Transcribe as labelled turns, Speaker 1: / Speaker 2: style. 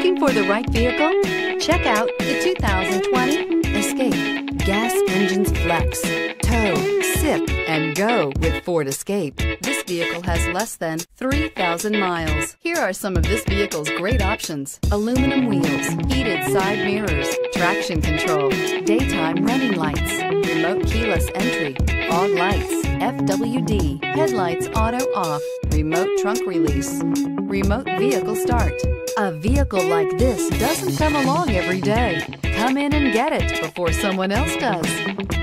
Speaker 1: Looking for the right vehicle? Check out the 2020 Escape. Gas engines flex, tow, sip, and go with Ford Escape. This vehicle has less than 3,000 miles. Here are some of this vehicle's great options: aluminum wheels, heated side mirrors, traction control, daytime running lights, remote keyless entry, fog lights, FWD, headlights auto off, remote trunk release, remote vehicle start. A vehicle like this doesn't come along every day. Come in and get it before someone else does.